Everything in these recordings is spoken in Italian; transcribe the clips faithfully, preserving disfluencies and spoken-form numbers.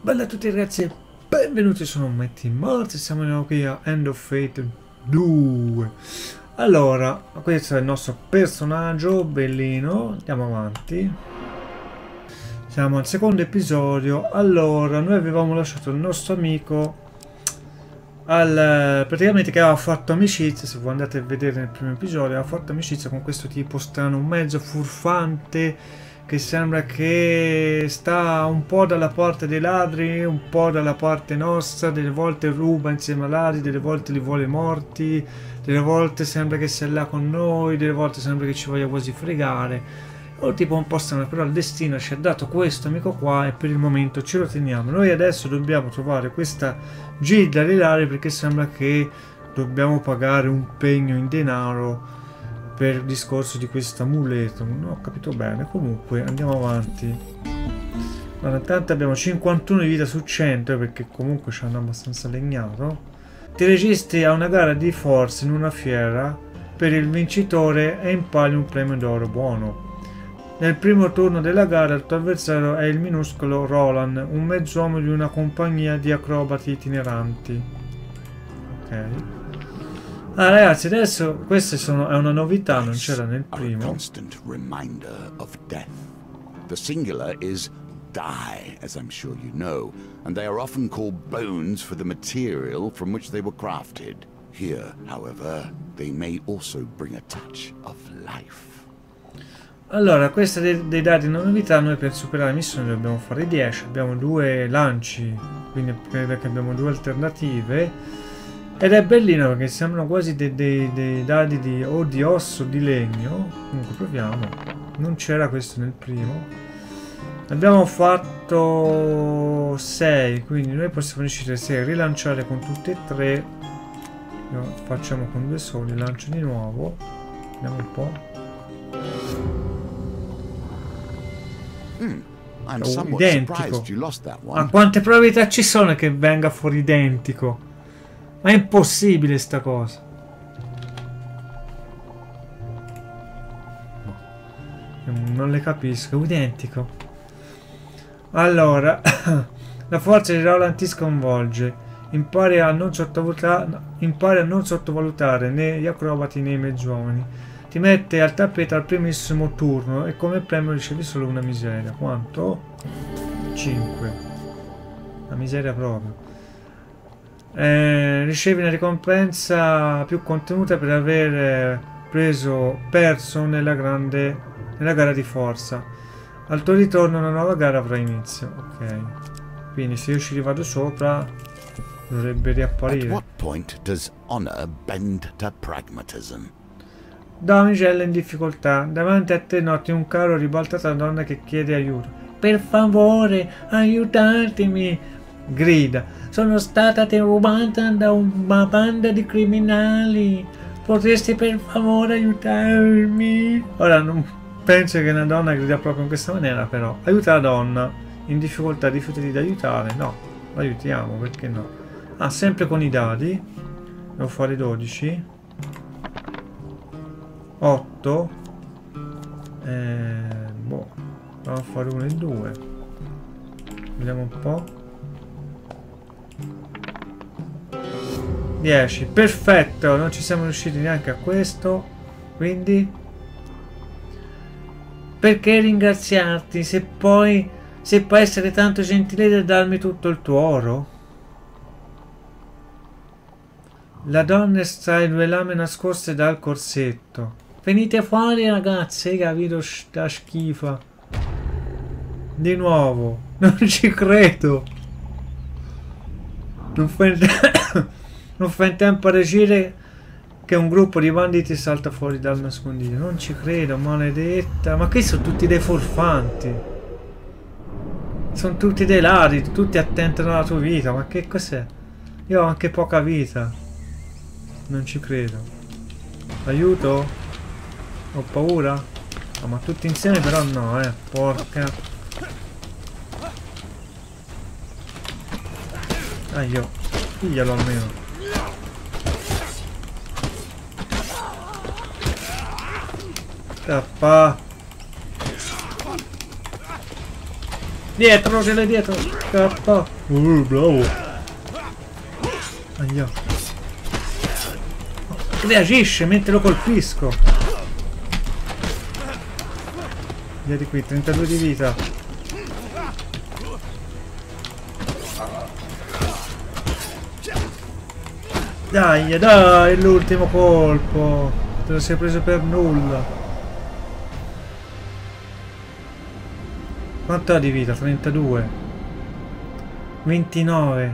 Bella a tutti ragazzi e benvenuti, sono Matty Morse, siamo qui a End of Fate due. Allora, questo è il nostro personaggio, bellino, andiamo avanti. Siamo al secondo episodio. Allora, noi avevamo lasciato il nostro amico al, praticamente che aveva fatto amicizia, se voi andate a vedere nel primo episodio, aveva fatto amicizia con questo tipo strano, un mezzo furfante, che sembra che sta un po' dalla parte dei ladri, un po' dalla parte nostra, delle volte ruba insieme ai ladri, delle volte li vuole morti, delle volte sembra che sia là con noi, delle volte sembra che ci voglia quasi fregare. È un tipo un po' strano, però il destino ci ha dato questo amico qua e per il momento ce lo teniamo. Noi adesso dobbiamo trovare questa gilda dei ladri perché sembra che dobbiamo pagare un pegno in denaro per il discorso di questo amuleto. Non ho capito bene, comunque andiamo avanti. Allora, intanto abbiamo cinquantuno di vita su cento perché comunque ci hanno abbastanza legnato. Ti registri a una gara di forza in una fiera per il vincitore e impari un premio d'oro buono. Nel primo turno della gara il tuo avversario è il minuscolo Roland, un mezz'uomo di una compagnia di acrobati itineranti. Ok. Ah ragazzi, adesso queste sono, è una novità, non c'era nel primo. Constant reminder of death. The singular is die, as I'm sure you know, and they are often called bones for the material from which they were crafted. Here, however, they may also bring a touch of life. Allora, questa dei, dei dati una novità, noi per superare la missione dobbiamo fare dieci, abbiamo due lanci, quindi credo che abbiamo due alternative. Ed è bellino perché sembrano quasi dei, dei, dei dadi di, o di osso o di legno. Comunque proviamo. Non c'era questo nel primo. Abbiamo fatto sei, quindi noi possiamo decidere se rilanciare con tutti e tre. Lo facciamo con due soli, lancio di nuovo. Vediamo un po'. Mm, I'm oh, identico. You lost that one. Ma quante probabilità ci sono che venga fuori identico? Ma è impossibile sta cosa. Non le capisco, è identico. Allora, la forza di Roland ti sconvolge. Impari a non sottovalutare, impari a non sottovalutare né gli acrobati né i mezz'uomini. Ti mette al tappeto al primissimo turno e come premio ricevi solo una miseria. Quanto? cinque. La miseria proprio. Eh, ricevi una ricompensa più contenuta per aver preso perso nella grande nella gara di forza. Al tuo ritorno una nuova gara avrà inizio. Ok, quindi se io ci rivado sopra dovrebbe riapparire. At what point does honor bend to pragmatism? Damigella in difficoltà. Davanti a te noti un carro ribaltato da una donna che chiede aiuto. Per favore, aiutatemi! Grida. Sono stata derubata da una banda di criminali. Potresti per favore aiutarmi? Ora non penso che una donna grida proprio in questa maniera, però. Aiuta la donna. In difficoltà, rifiutati di aiutare. No, aiutiamo, perché no? Ah, sempre con i dadi. Devo fare dodici. otto. Eh, boh. Proviamo a fare uno e due. Vediamo un po'. dieci, perfetto, non ci siamo riusciti neanche a questo, quindi perché ringraziarti se poi se puoi essere tanto gentile da darmi tutto il tuo oro? La donna estrae due lame nascoste dal corsetto. Venite fuori ragazzi, capito sta schifa. Di nuovo, non ci credo. Non fai Non fa in tempo a reagire che un gruppo di banditi salta fuori dal nascondiglio. Non ci credo, maledetta. Ma qui sono tutti dei furfanti. Sono tutti dei ladri, tutti attentano alla tua vita. Ma che cos'è? Io ho anche poca vita. Non ci credo. Aiuto? Ho paura? No, ma tutti insieme però no, eh. Porca. Aio. Piglialo almeno. Scappa. Dietro, ce l'hai dietro. Scappa. Uh, bravo. Aia. Reagisce mentre lo colpisco. Via di qui, trentadue di vita. Dai, dai, l'ultimo colpo. Te lo sei preso per nulla. Quanto ha di vita? trentadue. ventinove.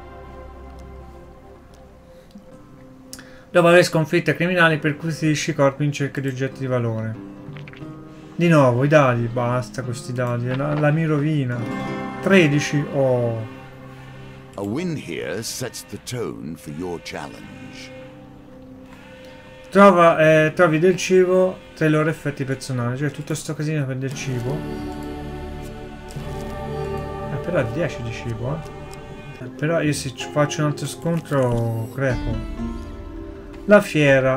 Dopo aver sconfitto i criminali, perquisisci corpi in cerca di oggetti di valore. Di nuovo, i dadi. Basta questi dadi. La, la mi rovina. tredici. Oh. A win here sets the tone for your challenge. Trova, eh, trovi del cibo tra i loro effetti personali. Cioè tutto sto casino per del cibo. Però è dieci di cibo, eh. Però io se faccio un altro scontro crepo. La fiera.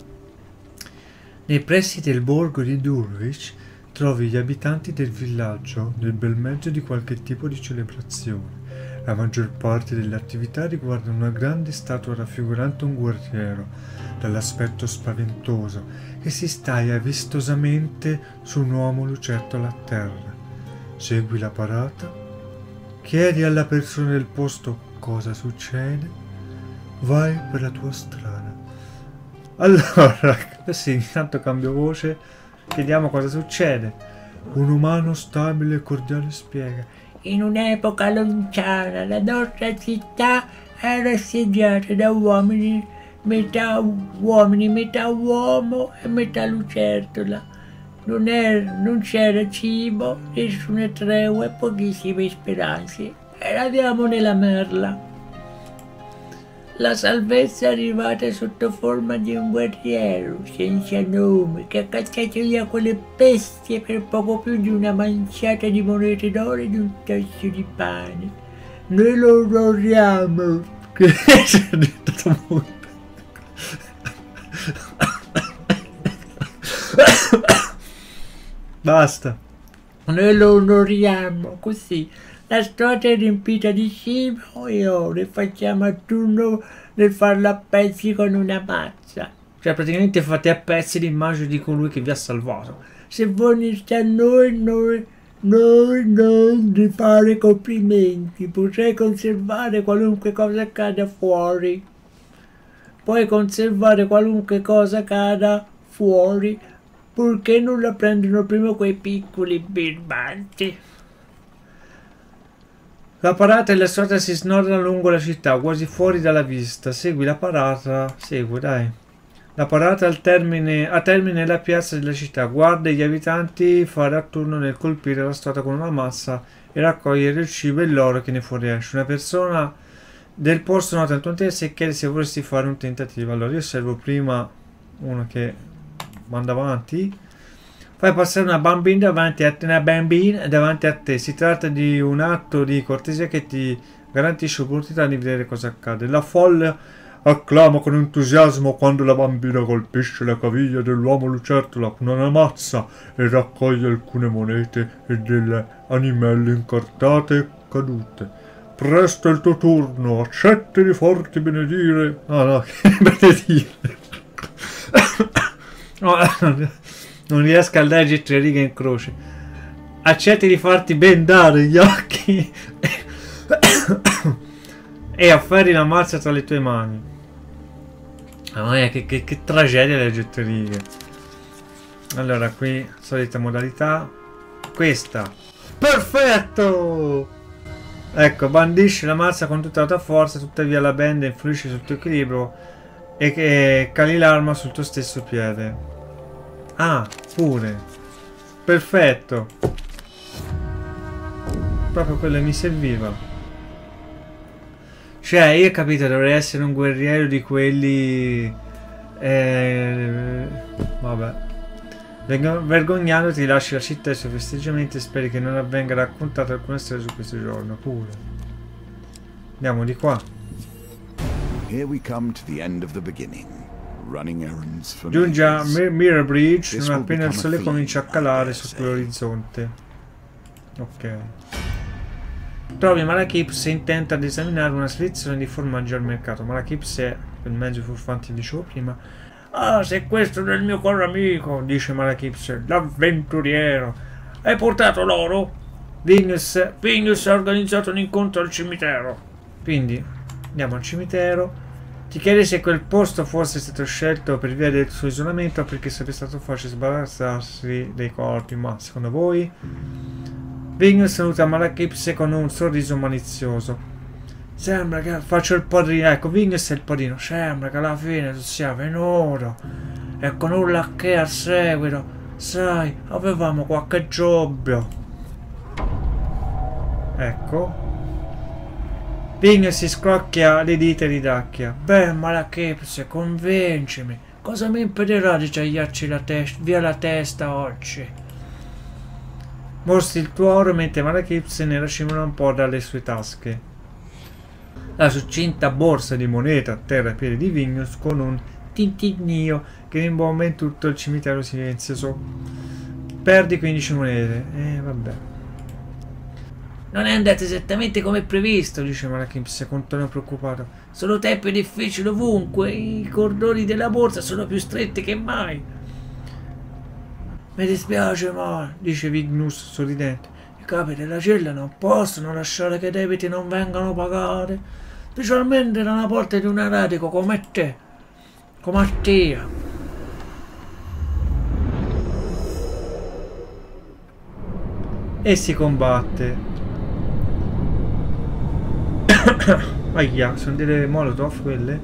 Nei pressi del borgo di Dulwich trovi gli abitanti del villaggio nel bel mezzo di qualche tipo di celebrazione. La maggior parte delle attività riguardano una grande statua raffigurante un guerriero dall'aspetto spaventoso che si staia vistosamente su un uomo lucertola a terra. Segui la parata. Chiedi alla persona del posto cosa succede, vai per la tua strada. Allora, sì, intanto cambio voce, chiediamo cosa succede. Un umano stabile e cordiale spiega. In un'epoca lontana la nostra città era assediata da uomini, metà uomini, metà uomo e metà lucertola. Non, non c'era cibo, nessuna tregua e pochissime speranze. Eravamo nella merla. La salvezza è arrivata sotto forma di un guerriero senza nome che ha cacciato via quelle bestie per poco più di una manciata di monete d'oro e di un tozzo di pane. Noi lo onoriamo. Che c'è detto molto. Basta. Noi lo onoriamo così. La storia è riempita di cibo e ora facciamo a turno nel farlo a pezzi con una mazza. Cioè praticamente fate a pezzi l'immagine di colui che vi ha salvato. Se volete a noi, noi, noi non vi fare complimenti. Potrei conservare qualunque cosa accada fuori. Puoi conservare qualunque cosa accada fuori. Purché non la prendono prima quei piccoli birbanti. La parata e la strada si snodano lungo la città, quasi fuori dalla vista. Segui la parata. Segui, dai. La parata al termine, a termine la piazza della città. Guarda gli abitanti fare a turno nel colpire la strada con una massa e raccogliere il cibo e l'oro che ne fuoriesce. Una persona del posto nota il tuo interesse e chiede se vorresti fare un tentativo. Allora io osservo prima uno che manda avanti. Fai passare una bambina davanti a te, una bambina davanti a te. Si tratta di un atto di cortesia che ti garantisce l'opportunità di vedere cosa accade. La folla acclama con entusiasmo quando la bambina colpisce la caviglia dell'uomo lucertola con una mazza e raccoglie alcune monete e delle animelle incartate e cadute. Presto è il tuo turno, accetti di farti benedire. Ah no, che benedire. No, non riesco a leggere tre righe in croce. Accetti di farti bendare gli occhi e afferri la mazza tra le tue mani. Oh, eh, che, che, che tragedia leggere tre righe. Allora qui solita modalità. Questa. Perfetto. Ecco, bandisci la mazza con tutta la tua forza, tuttavia la benda influisce sul tuo equilibrio e che cali l'arma sul tuo stesso piede. Ah, pure. Perfetto. Proprio quello che mi serviva. Cioè, io ho capito, dovrei essere un guerriero di quelli... Eh, vabbè. Vergognandoti lasci la città e i suoi festeggiamenti e speri che non avvenga raccontata alcuna storia su questo giorno. Pure. Andiamo di qua. Here we come to the end of the beginning. Giunge a Mirror Bridge non appena il sole comincia a calare sotto l'orizzonte. Ok. trovi Malachips intenta ad esaminare una selezione di formaggi al mercato. Malachips è il mezzo furfante, dicevo prima. Ah, sei questo del mio caro amico, dice Malachips, l'avventuriero. Hai portato l'oro? Vignus, Vignus ha organizzato un incontro al cimitero. Quindi andiamo al cimitero. Ti chiedi se quel posto fosse stato scelto per via del suo isolamento o perché sarebbe stato facile sbarazzarsi dei corpi, ma secondo voi? Vignus saluta Malachips con un sorriso malizioso. Sembra che faccio il padrino, ecco, Vignus è il padrino. Sembra che alla fine tu sia venuto e con nulla che al seguito, sai, avevamo qualche dubbio. Ecco. Vignus si scrocchia le dita e ridacchia. Beh, Malachips, convincimi. Cosa mi impedirà di tagliarci la testa, via la testa oggi? Mostri il tuo oro mentre Malachips ne racimola un po' dalle sue tasche. La succinta borsa di monete a terra ai piedi di Vignus con un tintinnio che rimbomba in tutto il cimitero silenzioso. Perdi quindici monete. Eh, vabbè. Non è andato esattamente come previsto, dice Malachips con tono preoccupato. Sono tempi difficili ovunque, i cordoni della borsa sono più stretti che mai. Mi dispiace, ma, dice Vignus sorridente, i capi della cella non possono lasciare che i debiti non vengano pagati, specialmente da una parte di un eretico come te, come Mattia. E si combatte. Aia, sono delle molotov quelle?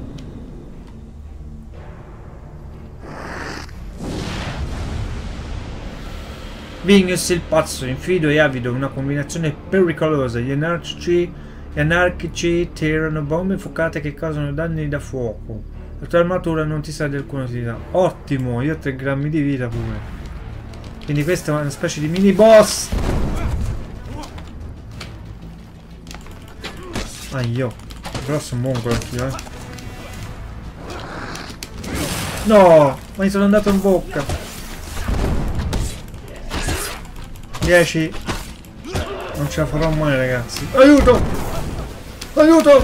Vignus il pazzo, infido e avido, una combinazione pericolosa. Gli anarchici, gli anarchici tirano bombe infuocate che causano danni da fuoco. La tua armatura non ti sa di alcuna utilità. Ottimo, io ho tre grammi di vita pure. Quindi questa è una specie di mini boss. Ah, io. Però sono mongolo anch'io, eh. No! Ma mi sono andato in bocca. dieci. Non ce la farò mai, ragazzi. Aiuto! Aiuto!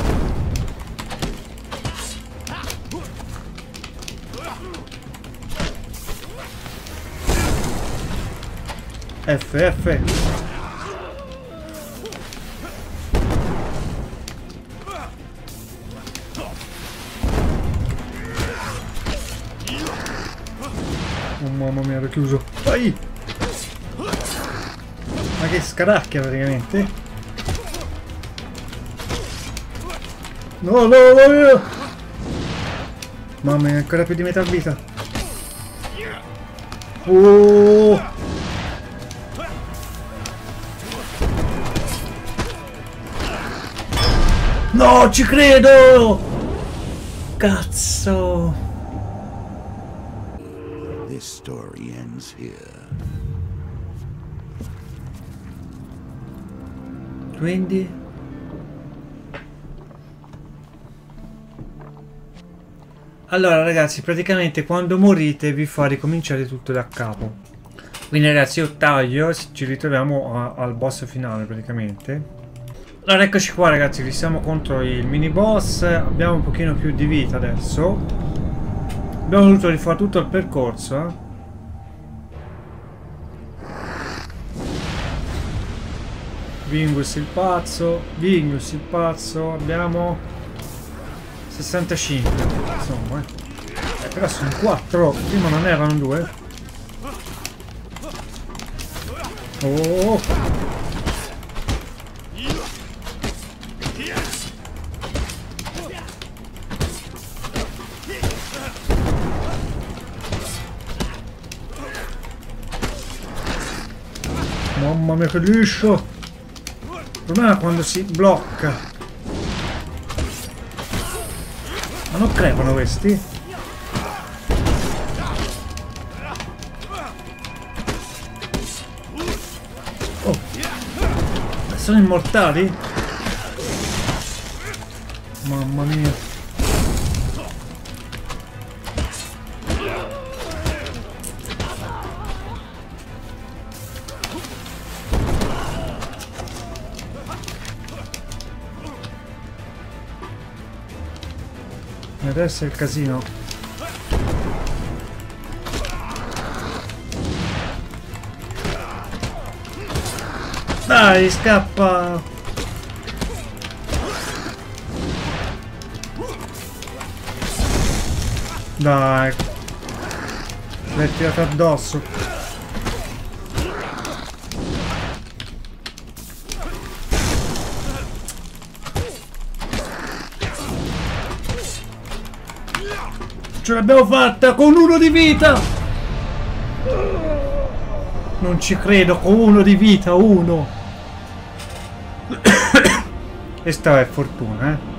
F, F. Oh mamma mia, ero chiuso. Vai! Ma che scaracchia praticamente. No, no, no, no! Mamma mia, ancora più di metà vita. Oh! No, ci credo! Cazzo! This story ends here. Quindi allora ragazzi, praticamente quando morite vi fa ricominciare tutto da capo. Quindi ragazzi io taglio, ci ritroviamo a, al boss finale praticamente. Allora eccoci qua ragazzi, che siamo contro il mini boss. Abbiamo un pochino più di vita adesso. Abbiamo dovuto rifare tutto il percorso, eh. Vignus il pazzo, Vignus il pazzo, abbiamo sessantacinque, insomma, eh. Eh, però sono quattro, prima non erano due. Oh! Mamma mia che liscio! Il problema è quando si blocca. Ma non crepano questi? Oh! Sono immortali? Mamma mia! Adesso è il casino. Dai, scappa! Dai! L'hai tirato addosso! Ce l'abbiamo fatta con uno di vita! Non ci credo, con uno di vita, uno! E sta è fortuna, eh!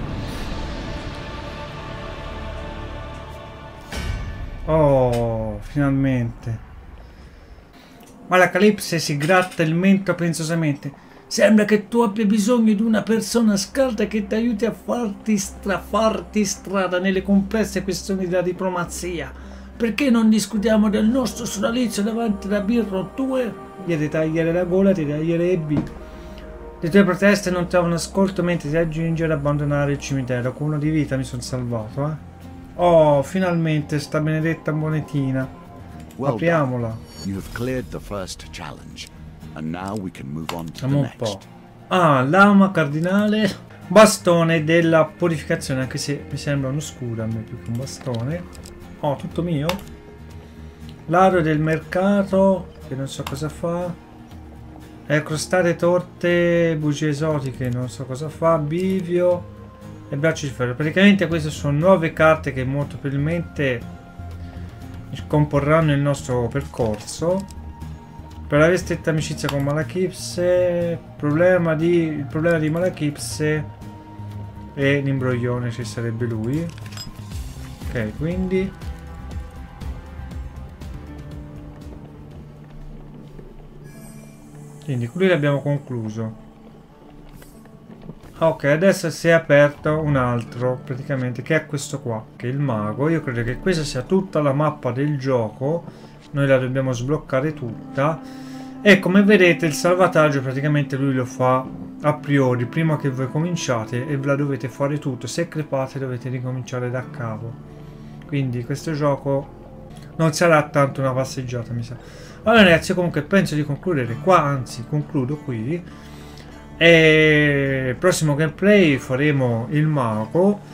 Oh, finalmente! Ma la Calipse si gratta il mento pensosamente. Sembra che tu abbia bisogno di una persona scalda che ti aiuti a farti, stra farti strada nelle complesse questioni della diplomazia. Perché non discutiamo del nostro sodalizio davanti alla birra tue? Io ti tagliare la gola, ti taglierebbe. Le tue proteste non trovano ascolto mentre ti aggiungi ad abbandonare il cimitero. Con uno di vita mi sono salvato, eh. Oh, finalmente sta benedetta monetina. Apriamola. You have cleared the first challenge. And now we can move on to Andiamo the un po'. next. Ah, lama cardinale. Bastone della purificazione, anche se mi sembra uno scudo a me più che un bastone. Oh, tutto mio. L'aro del mercato, che non so cosa fa. Eh, crostate, torte, bugie esotiche, non so cosa fa. Bivio e braccio di ferro. Praticamente queste sono nuove carte che molto probabilmente comporranno il nostro percorso. Per avere stretta amicizia con Malachipse, problema di, il problema di Malachipse e l'imbroglione ci sarebbe lui. Ok, quindi quindi qui l'abbiamo concluso. Ok, adesso si è aperto un altro praticamente, che è questo qua, che è il mago. Io credo che questa sia tutta la mappa del gioco. Noi la dobbiamo sbloccare tutta. E come vedete il salvataggio praticamente lui lo fa a priori prima che voi cominciate, e ve la dovete fare tutto. Se crepate dovete ricominciare da capo. Quindi questo gioco non sarà tanto una passeggiata, mi sa. Allora ragazzi, comunque penso di concludere qua, anzi concludo qui. E il prossimo gameplay faremo il mago.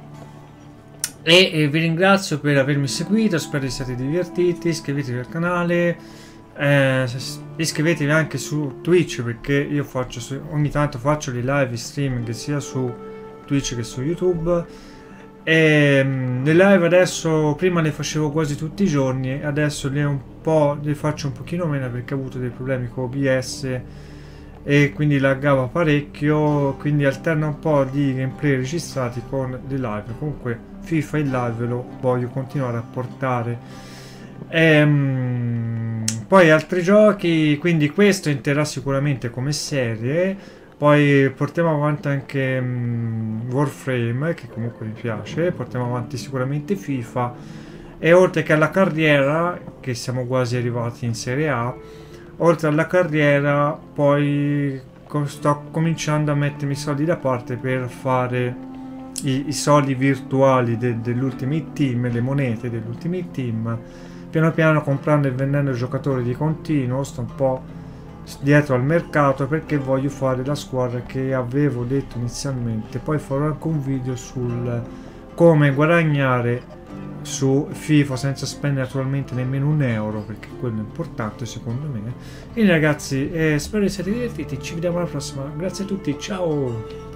E, e vi ringrazio per avermi seguito, spero che siate divertiti. Iscrivetevi al canale, eh, iscrivetevi anche su Twitch, perché io faccio su, ogni tanto faccio dei live streaming sia su Twitch che su YouTube. E um, le live adesso, prima le facevo quasi tutti i giorni, adesso le, un po', le faccio un pochino meno perché ho avuto dei problemi con O B S e quindi laggava parecchio, quindi alterno un po' di gameplay registrati con le live. Comunque FIFA in live lo voglio continuare a portare. Ehm, poi altri giochi, quindi questo entrerà sicuramente come serie. Poi portiamo avanti anche um, Warframe, che comunque mi piace. Portiamo avanti sicuramente FIFA. E oltre che alla carriera, che siamo quasi arrivati in Serie A, oltre alla carriera poi sto cominciando a mettermi i soldi da parte per fare i, i soldi virtuali de, dell'Ultimate Team, le monete dell'Ultimate Team, piano piano comprando e vendendo giocatori di continuo. Sto un po' dietro al mercato perché voglio fare la squadra che avevo detto inizialmente. Poi farò anche un video sul come guadagnare su FIFA senza spendere attualmente nemmeno un euro, perché quello è importante secondo me. Quindi ragazzi, eh, spero che siate divertiti, ci vediamo alla prossima, grazie a tutti, ciao!